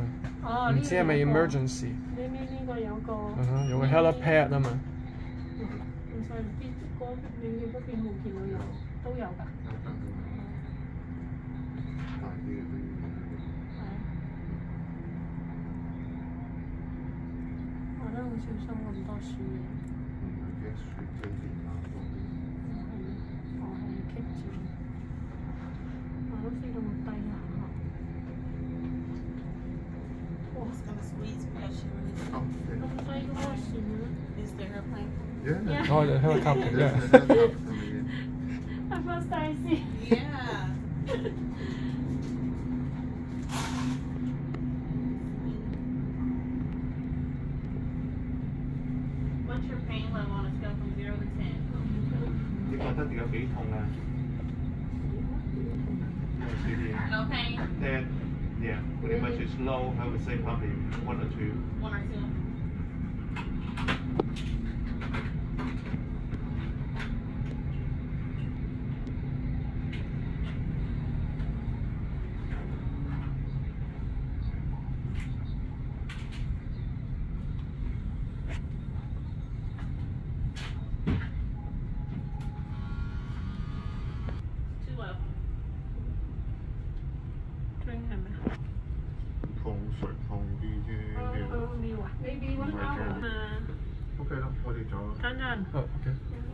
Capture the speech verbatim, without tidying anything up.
哦，唔知係咪 emergency？ 呢呢呢個有個， 嗯哼，有個 helipad 啊嘛。 唔使唔知嗰你哋嗰邊會見到有都有㗎。我覺得好小心咁多樹嘅。我係棘住，我都飛到咁低下。 It's gonna squeeze past you really good. Oh, Is there a plane? Yeah. Yeah. Oh, the helicopter. Yeah. The first I see. Yeah. What's your pain level on a scale from zero to ten? 你覺得有幾痛啊？ No pain? That, yeah, pretty much it's low. I would say probably one or two. One or two. Two left. Drink 係咪？ 痛水痛啲啫。 哦，要啊 ，maybe one hour。 OK 啦，我哋走啦。 等陣。 哦，OK。